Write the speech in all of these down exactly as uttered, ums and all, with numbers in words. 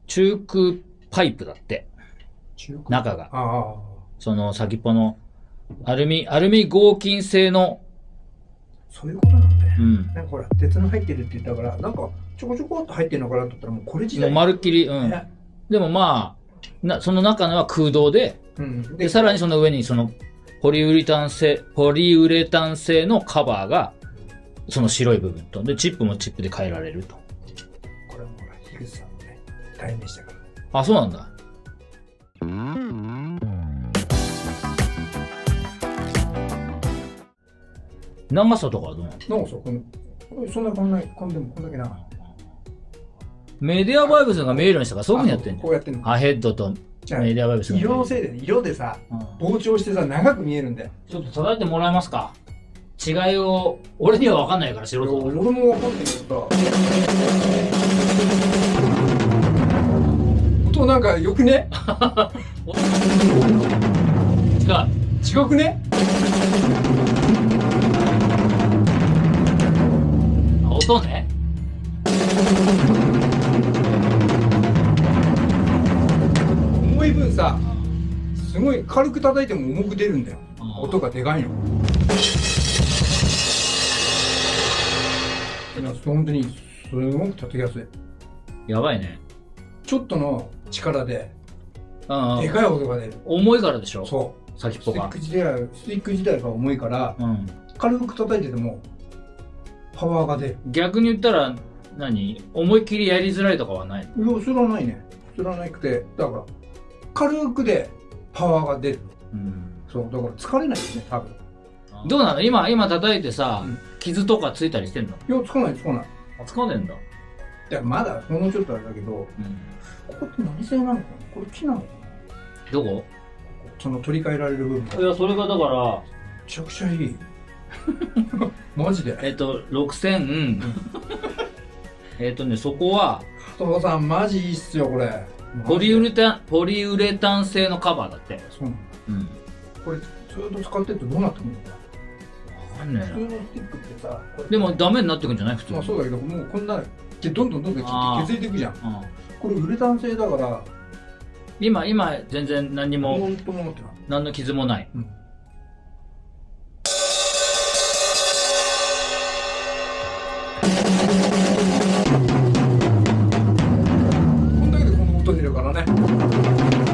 チュークパイプだって。 中古。 中が。 ああ。 その先っぽの、アルミ、アルミ合金製の、 そういうことなんだよ。 うん。 なんかほら、鉄の入ってるって言ったから、なんかちょこちょこっと入ってるのかなと思ったら、もうこれ自もう体。 まるっきり、うん。 ね。 でもまあ、な、その中のは空洞で、 うん。 で、さらにその上にその、ポリウレタン製、ポリウレタン製のカバーが、その白い部分と。で、チップもチップで変えられると。 これもほら、樋口さんのね、大変でしたから。 あ、そうなんだ。長さとかはどうなの？ なんかさ、この、そんなこんな、こんでもこんだけな。 メディアバイブスが見えるようにしたからそういうふうにやってんじこうやってんの。 ゃん。アヘッドとメディアバイブスが見える。 色のせいでね、色でさ、 うん膨張してさ、長く見えるんだよ。 ちょっと叩いてもらえますか？違いを、俺には分かんないから素人だから。 俺もわかんないけどさ。音なんかよくね？ 違う。 違くね？ あ、音ね。 重い分さ、すごい軽く叩いても重く出るんだよ。 うん音がでかいの。いや本当にすごく叩きやすい。 やばいね。 ちょっとの力でうんうん。 でかい音が出る。 重いからでしょ？ そう。 先っぽがスティック。自体は、スティック自体が重いから、 うん。 軽く叩いててもパワーが出る。 逆に言ったら、何思いっきりやりづらいとかはない？ いや、それはないね。それはなくて、だから、軽くでパワーが出る。 うん。 そう、だから疲れないよね、多分。 どうなの今、今叩いてさ、 うん傷とかついたりしてんの？ いや、つかない、つかない。 あ、つかねえんだ。 でまだ、ほんのちょっとあれだけど、 うん。 ここって何製なのかな？これ木なのかな？ どこ？ その取り替えられる部分が。 いや、それがだから、 めちゃくちゃいい。マジで。 えっと、ろくせん、えっとね、そこは、 加藤さん、マジいいっすよ、これ。 ポリウレ。 レタン、ポリウレタン製のカバーだって。 そうなんだ。 うん。 これ、ずっと使ってってどうなってくるのかな？ わかんねえ普通のスティックってさ、これな。でもダメになってくんじゃない普通に。 まあそうだけど、もうこんな、でどんどんどんどんあー削れていくじゃん。 うん。 これウレタン製だから、 今、今、全然何にも、 ほんともってない。 何の傷もない。 うん。こんだけでこの音出るからね。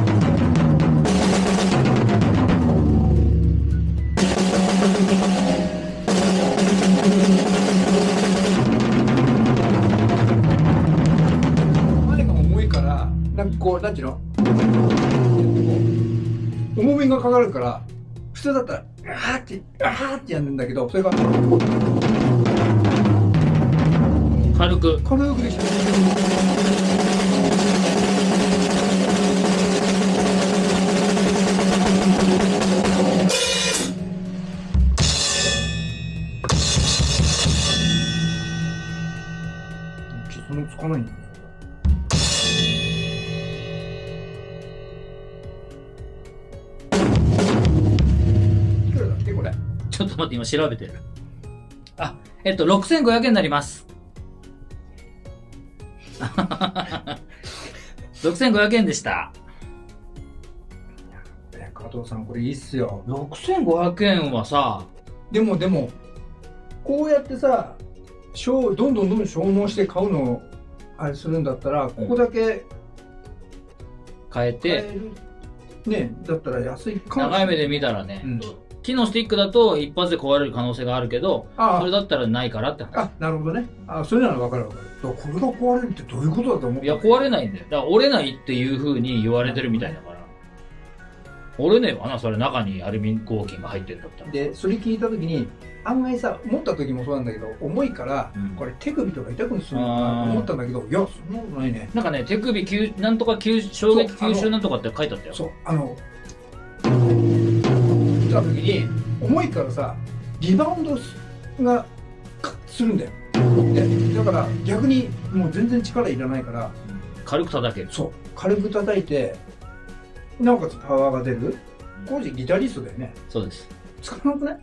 何が重いから、なんかこう、なんていうの、重みがかかるから、普通だったら、あーって、あーってやるんだけど、それが軽く。 軽くできた。そのつかないんだよね。いくらだっけこれ。 ちょっと待って、今調べてる。あ、えっと、ろくせんごひゃくえんになります。ろくせんごひゃくえんでした。 え加藤さんこれいいっすよ。 ろくせんごひゃくえんはさ、 でもでもこうやってさ、消どんどんどんどん消耗して買うのをあれするんだったら、ここだけ変えて、 買える、ね、だったら安いかも。 長い目で見たらね、 うん、 木のスティックだと一発で壊れる可能性があるけど、 あそれだったらないからって話。 あ、なるほどね。あ、それなら分かる分かる。だからこれが壊れるってどういうことだと思う？ いや、壊れないんだよ。だから折れないっていう風に言われてるみたいだから。折れねえわな、それ中にアルミ合金が入ってるんだったら。 で、それ聞いたときに、案外さ、持った時もそうなんだけど、重いから、 うんこれ手首とか痛くするのかなと思ったんだけど、いや、そんなことないね。 なんかね、手首吸、なんとか吸、衝撃吸収なんとかって書いてあったよ。 そう、あの、見た時に、重いからさ、リバウンドがかするんだよ。でだから逆にもう全然力いらないから、 軽く叩ける。 そう、軽く叩いて、なおかつパワーが出る。コージギタリストだよね。 そうです。 使わなくない？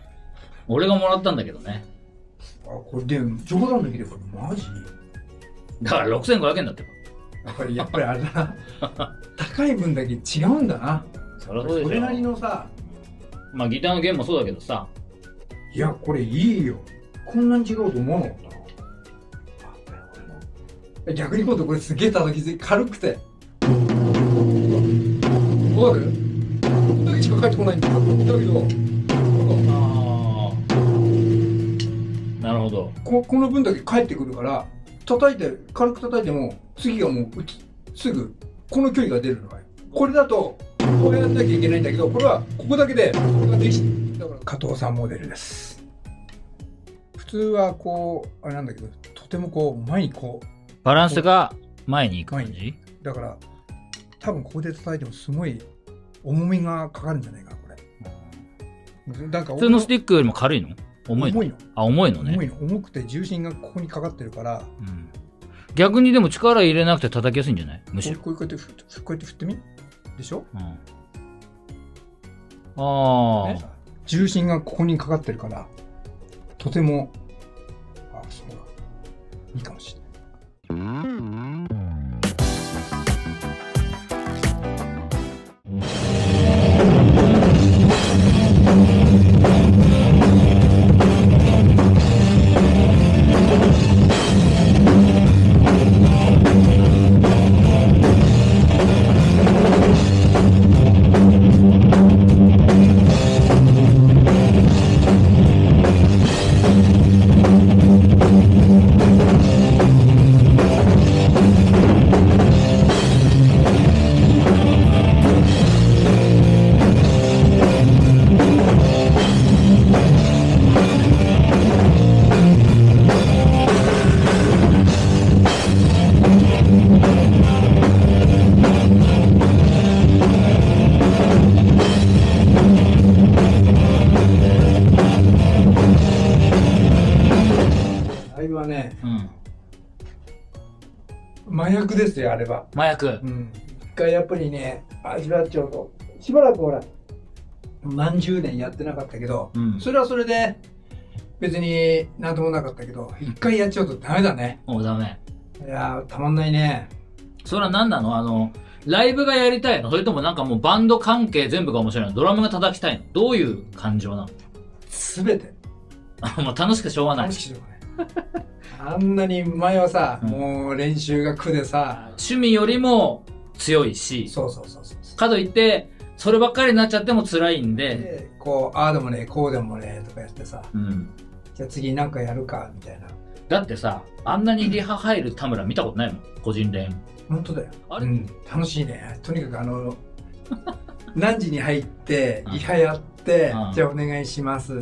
俺がもらったんだけどね。 あ、これで冗談抜きでこれマジだからろくせんごひゃくえんだってやっぱりやっぱりあれだな高い分だけ違うんだな。 そりゃそうでしょ。 それなりのさ、 まあギターの弦もそうだけどさ。 いやこれいいよ。こんなに違うと思わなかったな。逆に今度これすげえ叩きづい軽くてわかる？こんだけしか返ってこないんだよ。だけどああ、なるほど。 ここの分だけ返ってくるから叩いて軽く叩いても次がもうすぐこの距離が出るのかよ。これだとこうやんなきゃいけないんだけど、これはここだけでこれができてる。だから加藤さんモデルです。普通はこうあれなんだけど、とてもこう前にこうバランスが前に行く感じ？ だから多分ここで叩いてもすごい重みがかかるんじゃないかなこれ。なんか普通のスティックよりも軽いの？重いの？ 重いの。 あ、重いのね。 重いの。重くて重心がここにかかってるから、 うん、逆にでも力入れなくて叩きやすいんじゃない？むしろこうやってこうやって振ってみでしょ、うん、 ああ、 ね、重心がここにかかってるからとても、あ、そうだ、いいかもしれない。麻薬ですよ、あれは。 麻薬。 うん。一回やっぱりね、味わっちゃうと、しばらくほら、何十年やってなかったけど、うん、それはそれで、別になんともなかったけど、一回やっちゃうとダメだね。 もうダメ。 いやー、たまんないね。 それは何なの？あの、ライブがやりたいの？それともなんかもうバンド関係全部が面白いの？ドラムが叩きたいの？どういう感情なの？ すべて。 もう楽しくしょうがない。 楽しくしょうがない。あんなに前はさ、うん、もう練習が苦でさ、 趣味よりも強いし、 そうそうそうそう。 かといって、そればっかりになっちゃっても辛いんで、 でこう、ああでもね、こうでもね、とかやってさ、うん、じゃあ次なんかやるか、みたいな。 だってさ、あんなにリハ入る田村見たことないもん、個人練。 本当だよ。あれ、うん、楽しいね。とにかくあの、何時に入って、リハやって、うん、じゃあお願いします、つって。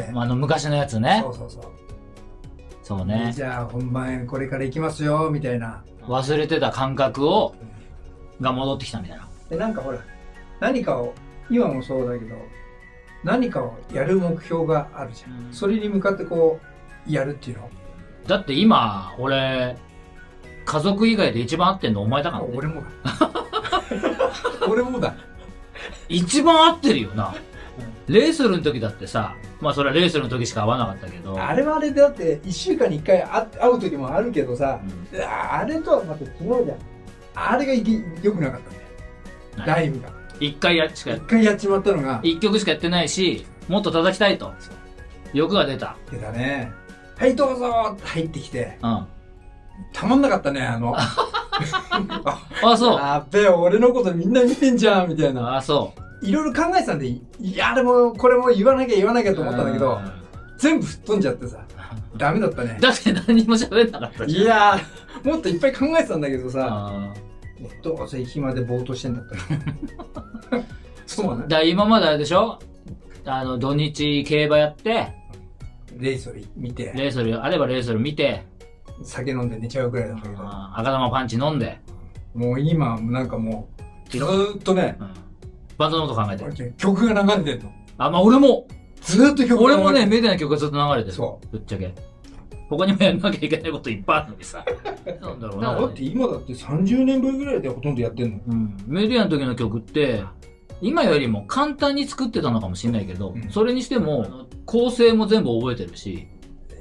うん、あの昔のやつね。 そうそうそう。 そうね。 じゃあ本番これから行きますよ、みたいな。 忘れてた感覚を、が戻ってきたみたいな。 で、なんかほら、何かを、今もそうだけど、何かをやる目標があるじゃん。うん、それに向かってこう、やるっていうの。 だって今、俺、家族以外で一番合ってんのお前だからね。 俺もだ。俺もだ。 一番合ってるよな。レイソルの時だってさ、まあそれはレイソルの時しか会わなかったけど。 あれはあれでだっていっしゅうかんにいっかい会う時もあるけどさ、うん、あれとはまた違うじゃん。あれがいき良くなかったんだよ。ライブが。 一回やっちか。 一回やっちまったのが。 一曲しかやってないし、もっと叩きたいと。欲が出た。 出たね。はいどうぞって入ってきて。うん。たまんなかったね、あの。 あ、そう。 あっべえ、俺のことみんな見てんじゃん、みたいな。 あ、そう。 いろいろ考えてたんで、いや、でも、これも言わなきゃ言わなきゃと思ったんだけど、全部吹っ飛んじゃってさ、ダメだったね。 だって何も喋んなかったじゃん。 いやー、もっといっぱい考えてたんだけどさ、どうせ暇でぼーっとしてんだったら。そうね。 だから今まであれでしょ？あの、土日競馬やって、 レイソル見て、 レイソル、あればレイソル見て、 酒飲んで寝ちゃうくらいだったけど、 赤玉パンチ飲んで、 もう今、なんかもう、ずーっとね、うん、 バンドのこと考えてる。 曲が流れてんの。 あ、まあ、俺も。 ずーっと曲が流れてる。俺もね、メディアの曲がずっと流れてる。 そう。 ぶっちゃけ。他にもやんなきゃいけないこといっぱいあるのにさ。 なんだろうな。だって今だってさんじゅうねんぶりぐらいでほとんどやってんの。 うん。メディアの時の曲って、今よりも簡単に作ってたのかもしれないけど、うん、それにしても、構成も全部覚えてるし。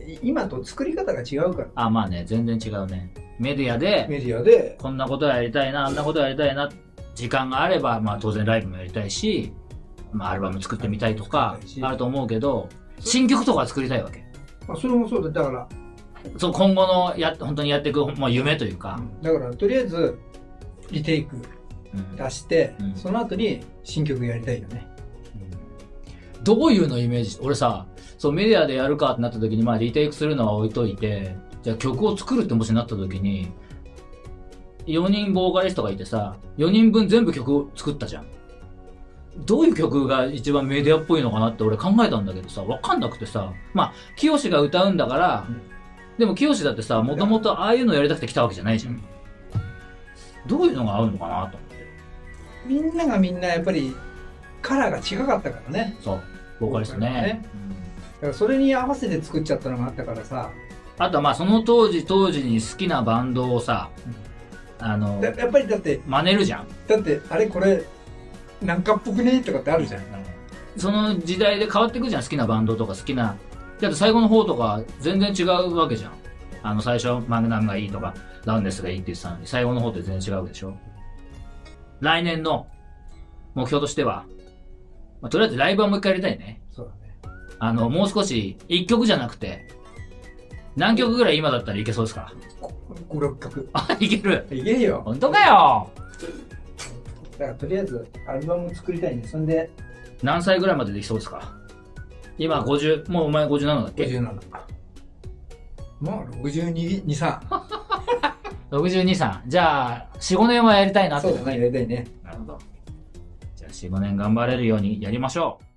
今と作り方が違うから。 あ、まあね、全然違うね。メディアで、 メディアで、 こんなことやりたいな、あんなことやりたいな、時間があれば、まあ当然ライブもやりたいし、まあアルバム作ってみたいとか、あると思うけど、新曲とか作りたいわけ。 まあそれもそうだ。だから、 そう、今後のや、本当にやっていく、まあ夢というか。 だから、とりあえず、リテイク出して、 うんうん、 その後に新曲やりたいよね。 うん、どういうのイメージ俺さ、そう、メディアでやるかってなった時に、まあリテイクするのは置いといて、じゃあ曲を作るってもしなった時に、よにんボーカリストがいてさ、よにんぶん全部曲を作ったじゃん。どういう曲が一番メディアっぽいのかなって俺考えたんだけどさ、わかんなくてさ、まあ、清が歌うんだから、うん、でも清だってさ、もともとああいうのやりたくて来たわけじゃないじゃん。うん、どういうのが合うのかなと思って。 みんながみんなやっぱりカラーが違かったからね。 そう、ボーカリストね。ね、 うん、だからそれに合わせて作っちゃったのがあったからさ。 あとはまあその当時当時に好きなバンドをさ、うん、あの、 やっぱりだって、 真似るじゃん。 だって、あれこれ、なんかっぽくねとかってあるじゃん。 その時代で変わってくじゃん、好きなバンドとか好きな。だって最後の方とか全然違うわけじゃん。あの最初マグナムがいいとか、ラウンデスがいいって言ってたのに、最後の方って全然違うわけでしょ。来年の目標としては、まあ、とりあえずライブはもう一回やりたいね。 そうだね。 あの、もう少し、一曲じゃなくて、何曲ぐらい今だったらいけそうですか？ ご、ろっきょく。 あ、いける。 いけるよ。 本当かよ。 だからとりあえずアルバム作りたいんで、そんで。 何歳ぐらいまでできそうですか？今ごじゅう、もうお前ごじゅうななだっけ？ ごじゅうなな。まあろくじゅうに、に、さん。 ろくじゅうに、さん。じゃあ、よん、ごねんはやりたいなって。 そうだね、やりたいね。 なるほど。じゃあよん、ごねん頑張れるようにやりましょう。